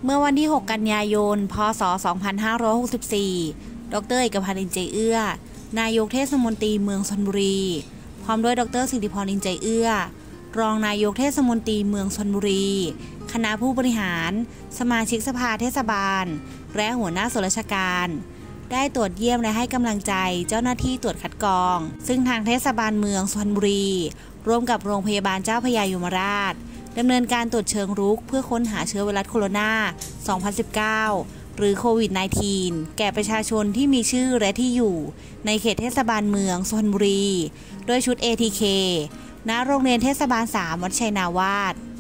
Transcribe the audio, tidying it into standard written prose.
เมื่อวันที่ 6 กันยายน พ.ศ. 2564 ดร.เอกพันธ์ อินใจเอื้อนายกเทศมนตรีเมืองชลบุรีพร้อมด้วยดร.สิริพร อินใจเอื้อรองนายกเทศมนตรีเมืองชลบุรีคณะผู้บริหารสมาชิกสภาเทศบาลและหัวหน้าส่วนราชการได้ตรวจเยี่ยมและให้กำลังใจเจ้าหน้าที่ตรวจคัดกรองซึ่งทางเทศบาลเมืองชลบุรีร่วมกับโรงพยาบาลเจ้าพระยายมราชดำเนินการตรวจเชิงรุกเพื่อค้นหาเชื้อไวรัสโคโรนา 2019 หรือโควิด -19 แก่ประชาชนที่มีชื่อและที่อยู่ในเขตเทศบาลเมืองชลบุรีโดยชุด ATK ณ โรงเรียนเทศบาล 3 วัดชัยนาวาส